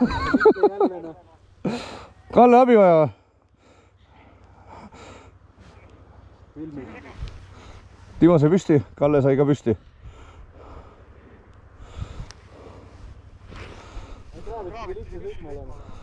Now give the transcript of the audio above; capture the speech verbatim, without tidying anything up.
Kalle abi vaja. Timo sai püsti, Kalle sai ka püsti. Ei traavid, kui lihtne sõitma olema.